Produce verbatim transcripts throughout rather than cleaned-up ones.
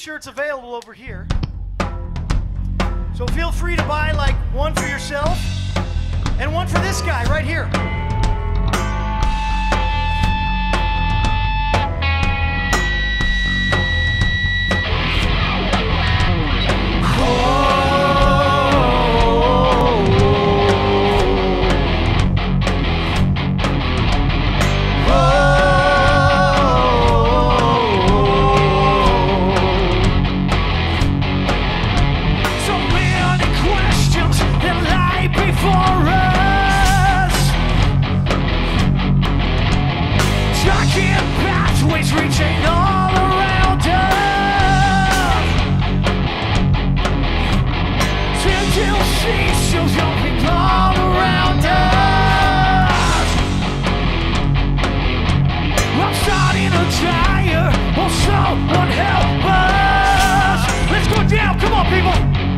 Shirts available over here. So feel free to buy like one for yourself and one for this guy right here. Reaching all around us, till she shows jumping all around us. I'm starting to tire, oh someone help us. Let's go down, come on people.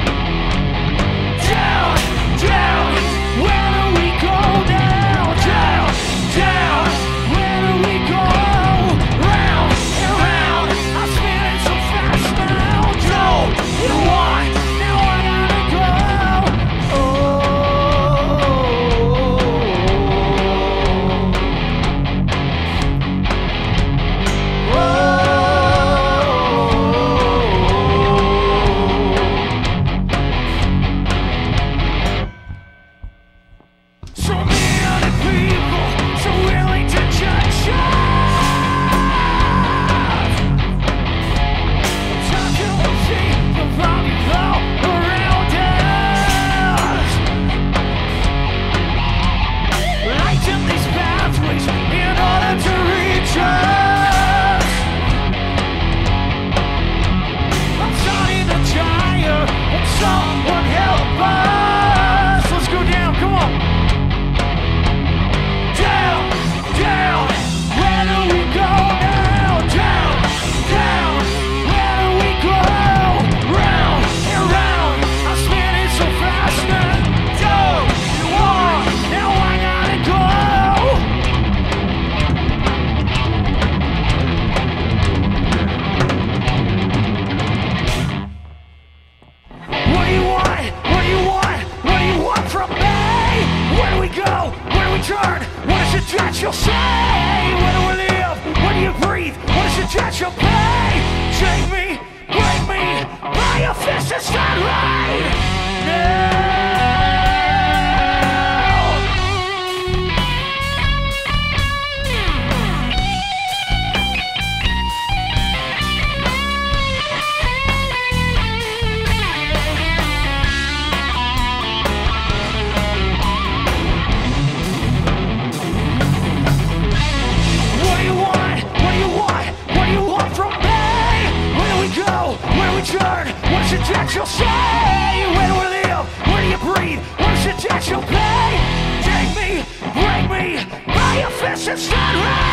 Down, down, where do we go down? Down, down, where do we go? You'll say, where do we live? Where do you breathe? What is your debt you'll pay? Shake me, break me, by your fist and stand right now. What is your debt you'll say? Where do we live? Where do you breathe? What is your debt you'll pay? Take me, break me, by your fist and stand right.